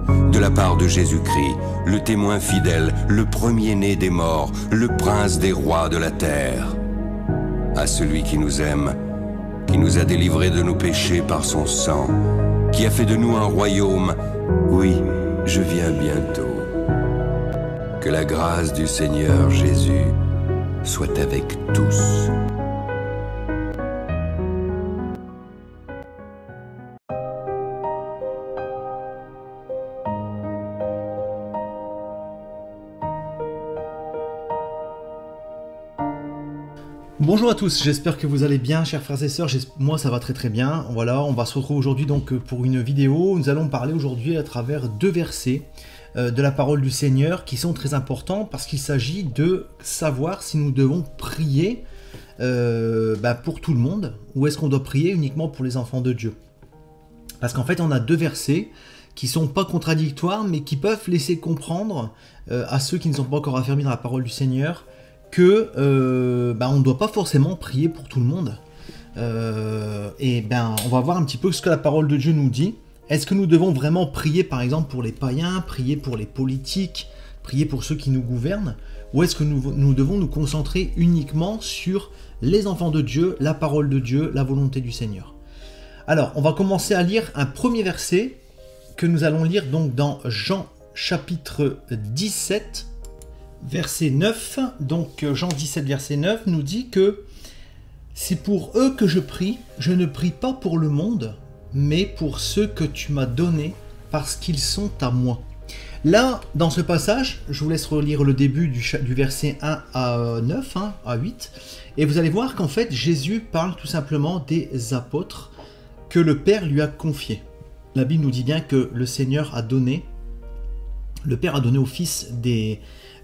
de la part de Jésus-Christ, le témoin fidèle, le premier-né des morts, le prince des rois de la terre. À celui qui nous aime, qui nous a délivrés de nos péchés par son sang, qui a fait de nous un royaume, oui, je viens bientôt. Que la grâce du Seigneur Jésus soit avec tous. Bonjour à tous, j'espère que vous allez bien, chers frères et sœurs. Moi ça va très bien. Voilà, on va se retrouver aujourd'hui donc pour une vidéo. Nous allons parler aujourd'hui à travers deux versets de la parole du Seigneur qui sont très importants parce qu'il s'agit de savoir si nous devons prier pour tout le monde ou est-ce qu'on doit prier uniquement pour les enfants de Dieu. Parce qu'en fait on a deux versets qui sont pas contradictoires mais qui peuvent laisser comprendre à ceux qui ne sont pas encore affermis dans la parole du Seigneur que on ne doit pas forcément prier pour tout le monde. On va voir un petit peu ce que la parole de Dieu nous dit. Est-ce que nous devons vraiment prier par exemple pour les païens, prier pour les politiques, prier pour ceux qui nous gouvernent, ou est-ce que nous devons nous concentrer uniquement sur les enfants de Dieu, la parole de Dieu, la volonté du Seigneur? Alors, on va commencer à lire un premier verset que nous allons lire donc dans Jean chapitre 17, verset 9. Donc Jean 17, verset 9 nous dit que c'est pour eux que je prie, je ne prie pas pour le monde, mais pour ceux que tu m'as donnés, parce qu'ils sont à moi. Là, dans ce passage, je vous laisse relire le début du verset 1 à 9, à 8, et vous allez voir qu'en fait, Jésus parle tout simplement des apôtres que le Père lui a confiés. La Bible nous dit bien que le Seigneur a donné, le Père a donné au Fils des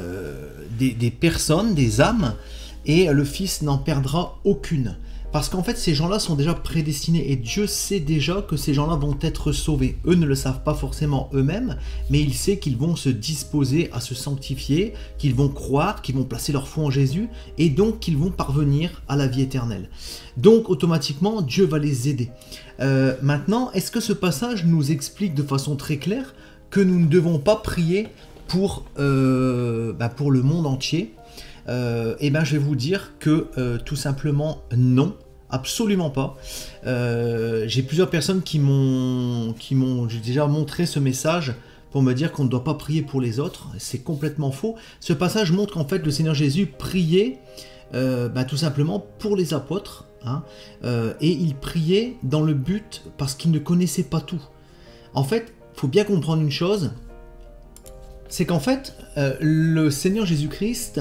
personnes, des âmes, et le Fils n'en perdra aucune. Parce qu'en fait, ces gens-là sont déjà prédestinés et Dieu sait déjà que ces gens-là vont être sauvés. Eux ne le savent pas forcément eux-mêmes, mais il sait qu'ils vont se disposer à se sanctifier, qu'ils vont croire, qu'ils vont placer leur foi en Jésus et donc qu'ils vont parvenir à la vie éternelle. Donc automatiquement, Dieu va les aider. Maintenant, est-ce que ce passage nous explique de façon très claire que nous ne devons pas prier pour le monde entier? Je vais vous dire que tout simplement non, absolument pas. J'ai plusieurs personnes qui m'ont déjà montré ce message pour me dire qu'on ne doit pas prier pour les autres. C'est complètement faux. Ce passage montre qu'en fait le Seigneur Jésus priait tout simplement pour les apôtres, et il priait dans le but parce qu'il ne connaissait pas tout. En fait, il faut bien comprendre une chose, c'est qu'en fait le Seigneur Jésus-Christ,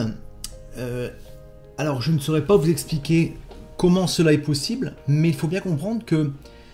alors je ne saurais pas vous expliquer comment cela est possible, mais il faut bien comprendre que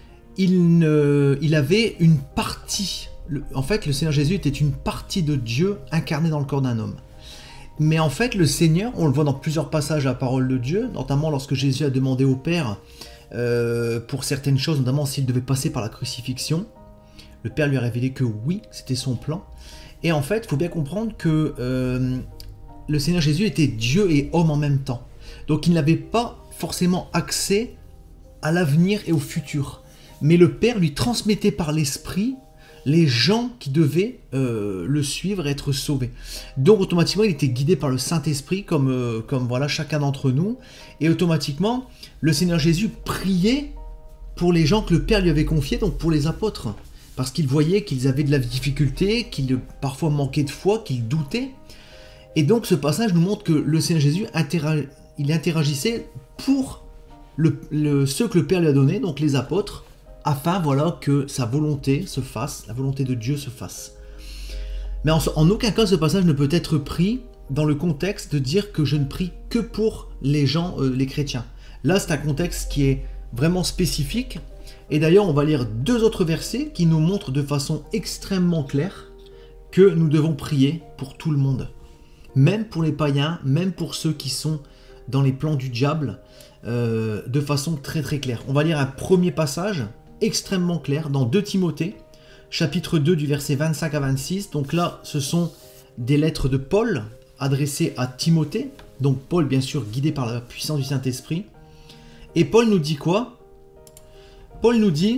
il avait une partie, en fait le Seigneur Jésus était une partie de Dieu incarnée dans le corps d'un homme. Mais en fait le Seigneur, on le voit dans plusieurs passages de la parole de Dieu, notamment lorsque Jésus a demandé au Père pour certaines choses, notamment s'il devait passer par la crucifixion, le Père lui a révélé que oui, c'était son plan. Et en fait, il faut bien comprendre que le Seigneur Jésus était Dieu et homme en même temps. Donc il n'avait pas forcément accès à l'avenir et au futur. Mais le Père lui transmettait par l'Esprit les gens qui devaient le suivre et être sauvés. Donc automatiquement, il était guidé par le Saint-Esprit comme voilà chacun d'entre nous. Et automatiquement, le Seigneur Jésus priait pour les gens que le Père lui avait confiés, donc pour les apôtres. Parce qu'il voyait qu'ils avaient de la difficulté, qu'ils parfois manquaient de foi, qu'ils doutaient. Et donc ce passage nous montre que le Seigneur Jésus interagissait pour ceux que le Père lui a donnés, donc les apôtres, afin voilà, que sa volonté se fasse, la volonté de Dieu se fasse. Mais en aucun cas ce passage ne peut être pris dans le contexte de dire que je ne prie que pour les gens, les chrétiens. Là c'est un contexte qui est vraiment spécifique. Et d'ailleurs on va lire deux autres versets qui nous montrent de façon extrêmement claire que nous devons prier pour tout le monde. Même pour les païens, même pour ceux qui sont dans les plans du diable, de façon très très claire. On va lire un premier passage extrêmement clair dans 2 Timothée, chapitre 2 du verset 25 à 26. Donc là, ce sont des lettres de Paul adressées à Timothée. Donc Paul, bien sûr, guidé par la puissance du Saint-Esprit. Et Paul nous dit quoi? Paul nous dit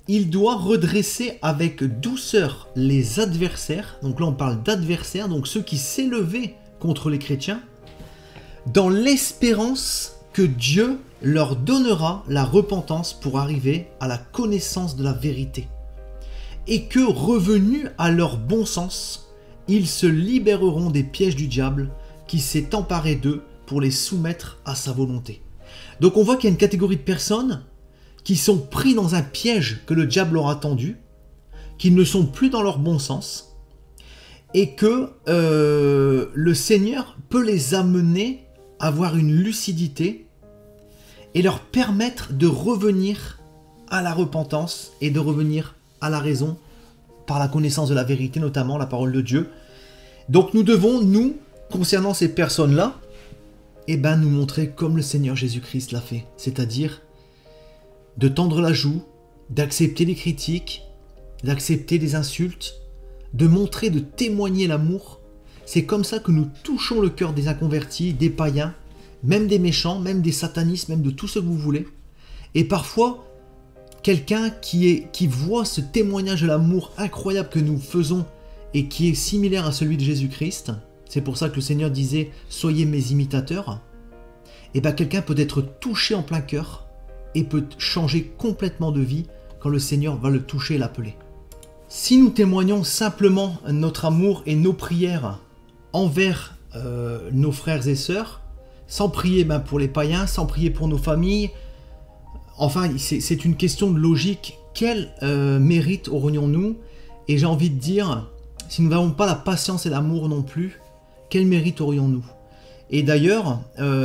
il doit redresser avec douceur les adversaires, donc là on parle d'adversaires, donc ceux qui s'élevaient contre les chrétiens, dans l'espérance que Dieu leur donnera la repentance pour arriver à la connaissance de la vérité, et que, revenus à leur bon sens, ils se libéreront des pièges du diable qui s'est emparé d'eux pour les soumettre à sa volonté. Donc on voit qu'il y a une catégorie de personnes qui sont pris dans un piège que le diable leur a tendu, qui ne sont plus dans leur bon sens, et que le Seigneur peut les amener à avoir une lucidité et leur permettre de revenir à la repentance et de revenir à la raison par la connaissance de la vérité, notamment la parole de Dieu. Donc nous devons, nous, concernant ces personnes-là, nous montrer comme le Seigneur Jésus-Christ l'a fait, c'est-à-dire de tendre la joue, d'accepter les critiques, d'accepter les insultes, de montrer, de témoigner l'amour. C'est comme ça que nous touchons le cœur des inconvertis, des païens, même des méchants, même des satanistes, même de tout ce que vous voulez. Et parfois, quelqu'un qui voit ce témoignage de l'amour incroyable que nous faisons et qui est similaire à celui de Jésus-Christ, c'est pour ça que le Seigneur disait « Soyez mes imitateurs », et quelqu'un peut être touché en plein cœur et peut changer complètement de vie quand le Seigneur va le toucher et l'appeler. Si nous témoignons simplement notre amour et nos prières envers nos frères et sœurs, sans prier pour les païens, sans prier pour nos familles, enfin c'est une question de logique. Quel mérite aurions-nous? Et j'ai envie de dire, si nous n'avons pas la patience et l'amour non plus, quel mérite aurions-nous? Et d'ailleurs,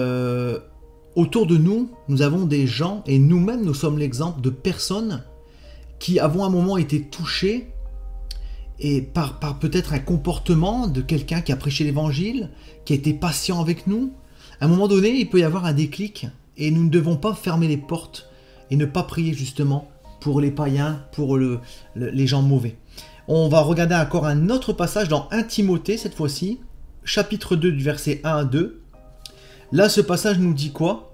autour de nous, nous avons des gens, et nous-mêmes nous sommes l'exemple de personnes qui avons à un moment été touchées et par peut-être un comportement de quelqu'un qui a prêché l'évangile, qui a été patient avec nous. À un moment donné, il peut y avoir un déclic et nous ne devons pas fermer les portes et ne pas prier justement pour les païens, pour les gens mauvais. On va regarder encore un autre passage dans 1 Timothée, cette fois-ci, chapitre 2 du verset 1 à 2. Là, ce passage nous dit quoi?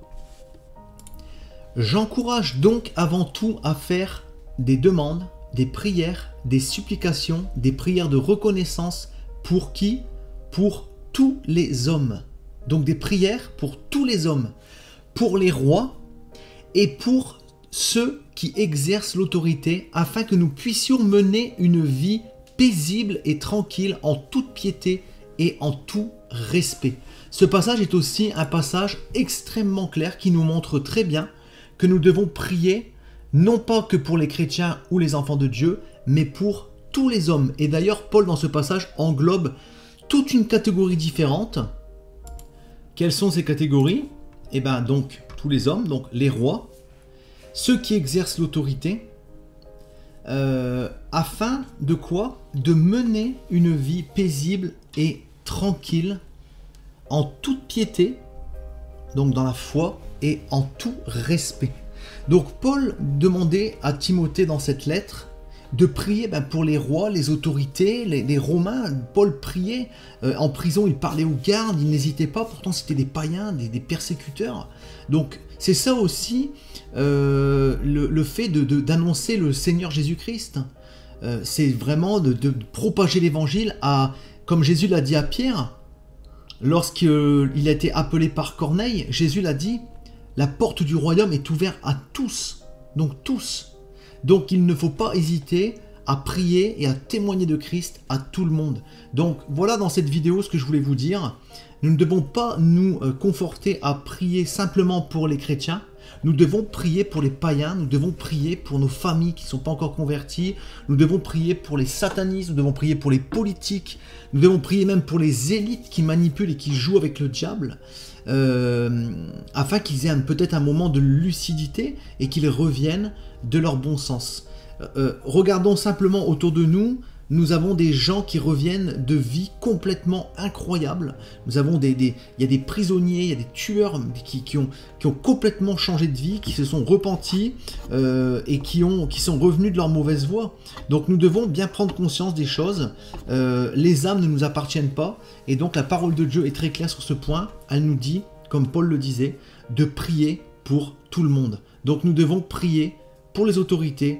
J'encourage donc avant tout à faire des demandes, des prières, des supplications, des prières de reconnaissance pour qui? Pour tous les hommes. Donc des prières pour tous les hommes, pour les rois et pour ceux qui exercent l'autorité, afin que nous puissions mener une vie paisible et tranquille en toute piété et en tout respect. Ce passage est aussi un passage extrêmement clair qui nous montre très bien que nous devons prier non pas que pour les chrétiens ou les enfants de Dieu, mais pour tous les hommes. Et d'ailleurs, Paul dans ce passage englobe toute une catégorie différente. Quelles sont ces catégories? Donc tous les hommes, donc les rois, ceux qui exercent l'autorité, afin de quoi? De mener une vie paisible et tranquille, en toute piété, donc dans la foi, et en tout respect. Donc Paul demandait à Timothée dans cette lettre de prier pour les rois, les autorités, les Romains. Paul priait, en prison il parlait aux gardes, il n'hésitait pas, pourtant c'était des païens, des persécuteurs. Donc c'est ça aussi le fait d'annoncer le Seigneur Jésus-Christ. C'est vraiment de propager l'évangile comme Jésus l'a dit à Pierre. Lorsqu'il a été appelé par Corneille, Jésus l'a dit, la porte du royaume est ouverte à tous, donc tous. Donc il ne faut pas hésiter à prier et à témoigner de Christ à tout le monde. Donc voilà dans cette vidéo ce que je voulais vous dire. Nous ne devons pas nous conforter à prier simplement pour les chrétiens. Nous devons prier pour les païens, nous devons prier pour nos familles qui ne sont pas encore converties, nous devons prier pour les satanistes, nous devons prier pour les politiques, nous devons prier même pour les élites qui manipulent et qui jouent avec le diable, afin qu'ils aient peut-être un moment de lucidité et qu'ils reviennent de leur bon sens. Regardons simplement autour de nous. Nous avons des gens qui reviennent de vies complètement incroyables. Nous avons il y a des prisonniers, il y a des tueurs qui ont complètement changé de vie, qui se sont repentis et qui sont revenus de leur mauvaise voie. Donc nous devons bien prendre conscience des choses. Les âmes ne nous appartiennent pas. Et donc la parole de Dieu est très claire sur ce point. Elle nous dit, comme Paul le disait, de prier pour tout le monde. Donc nous devons prier pour les autorités,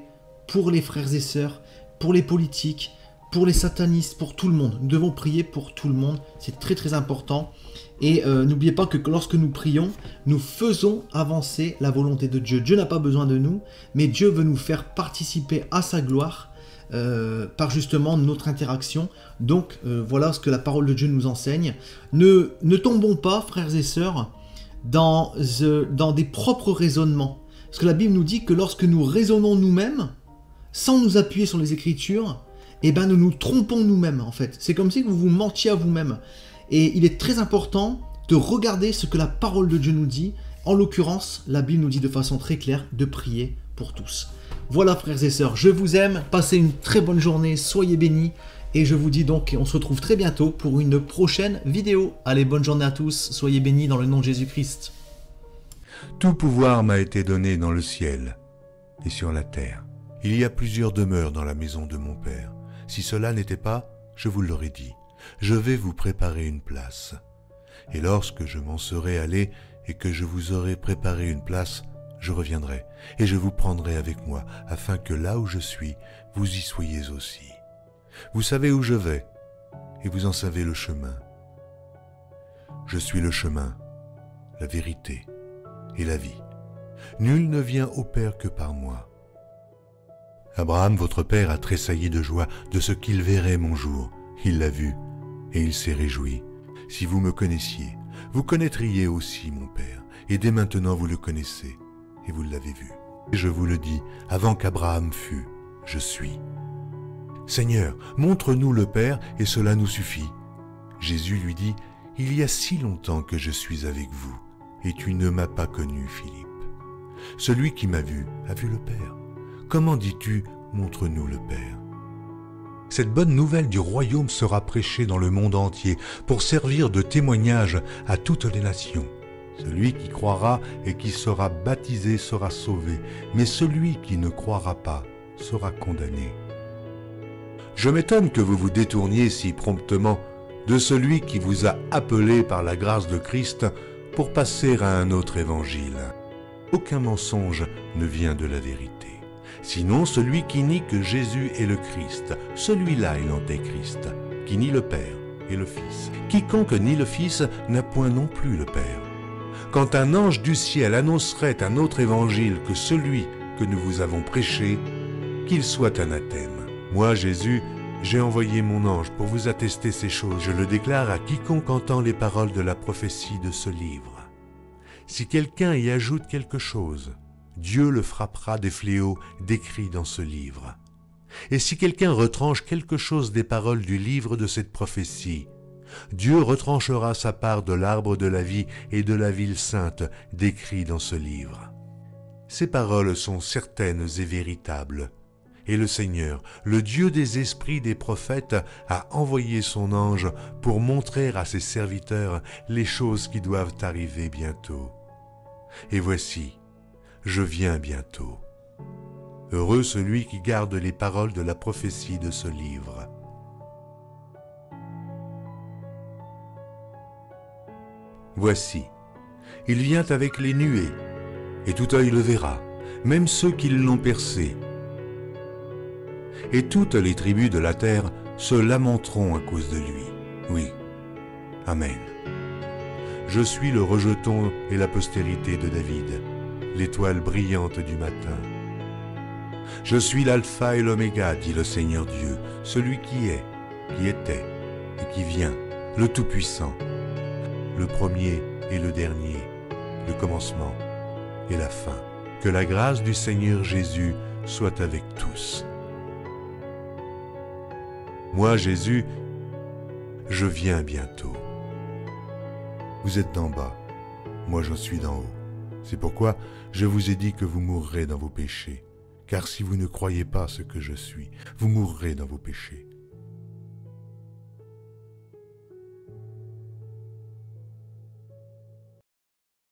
pour les frères et sœurs, pour les politiques, pour les satanistes, pour tout le monde. Nous devons prier pour tout le monde, c'est très très important. Et n'oubliez pas que lorsque nous prions, nous faisons avancer la volonté de Dieu. Dieu n'a pas besoin de nous, mais Dieu veut nous faire participer à sa gloire par justement notre interaction. Donc voilà ce que la parole de Dieu nous enseigne. Ne tombons pas, frères et sœurs, dans des propres raisonnements. Parce que la Bible nous dit que lorsque nous raisonnons nous-mêmes, sans nous appuyer sur les Écritures, eh ben nous nous trompons nous-mêmes en fait. C'est comme si vous vous mentiez à vous-même. Et il est très important de regarder ce que la parole de Dieu nous dit. En l'occurrence, la Bible nous dit de façon très claire de prier pour tous. Voilà frères et sœurs, je vous aime, passez une très bonne journée, soyez bénis. Et je vous dis donc, on se retrouve très bientôt pour une prochaine vidéo. Allez, bonne journée à tous, soyez bénis dans le nom de Jésus-Christ. Tout pouvoir m'a été donné dans le ciel et sur la terre. Il y a plusieurs demeures dans la maison de mon Père. Si cela n'était pas, je vous l'aurais dit. Je vais vous préparer une place. Et lorsque je m'en serai allé et que je vous aurai préparé une place, je reviendrai et je vous prendrai avec moi, afin que là où je suis, vous y soyez aussi. Vous savez où je vais, et vous en savez le chemin. Je suis le chemin, la vérité et la vie. Nul ne vient au Père que par moi. Abraham, votre père, a tressailli de joie de ce qu'il verrait mon jour. Il l'a vu, et il s'est réjoui. Si vous me connaissiez, vous connaîtriez aussi mon Père, et dès maintenant vous le connaissez, et vous l'avez vu. Et je vous le dis, avant qu'Abraham fût, je suis. Seigneur, montre-nous le Père, et cela nous suffit. Jésus lui dit, il y a si longtemps que je suis avec vous, et tu ne m'as pas connu, Philippe. Celui qui m'a vu a vu le Père. Comment dis-tu, montre-nous le Père? Cette bonne nouvelle du royaume sera prêchée dans le monde entier pour servir de témoignage à toutes les nations. Celui qui croira et qui sera baptisé sera sauvé, mais celui qui ne croira pas sera condamné. Je m'étonne que vous vous détourniez si promptement de celui qui vous a appelé par la grâce de Christ pour passer à un autre évangile. Aucun mensonge ne vient de la vérité. Sinon celui qui nie que Jésus est le Christ, celui-là est l'Antéchrist, qui nie le Père et le Fils. Quiconque nie le Fils n'a point non plus le Père. Quand un ange du ciel annoncerait un autre évangile que celui que nous vous avons prêché, qu'il soit anathème. Moi, Jésus, j'ai envoyé mon ange pour vous attester ces choses. Je le déclare à quiconque entend les paroles de la prophétie de ce livre. Si quelqu'un y ajoute quelque chose, Dieu le frappera des fléaux décrits dans ce livre. Et si quelqu'un retranche quelque chose des paroles du livre de cette prophétie, Dieu retranchera sa part de l'arbre de la vie et de la ville sainte décrits dans ce livre. Ces paroles sont certaines et véritables. Et le Seigneur, le Dieu des esprits des prophètes, a envoyé son ange pour montrer à ses serviteurs les choses qui doivent arriver bientôt. Et voici, je viens bientôt. Heureux celui qui garde les paroles de la prophétie de ce livre. Voici, il vient avec les nuées, et tout œil le verra, même ceux qui l'ont percé. Et toutes les tribus de la terre se lamenteront à cause de lui. Oui, Amen. Je suis le rejeton et la postérité de David, l'étoile brillante du matin. Je suis l'alpha et l'oméga, dit le Seigneur Dieu, celui qui est, qui était et qui vient, le Tout-Puissant, le premier et le dernier, le commencement et la fin. Que la grâce du Seigneur Jésus soit avec tous. Moi, Jésus, je viens bientôt. Vous êtes d'en bas, moi j'en suis d'en haut. C'est pourquoi je vous ai dit que vous mourrez dans vos péchés. Car si vous ne croyez pas ce que je suis, vous mourrez dans vos péchés.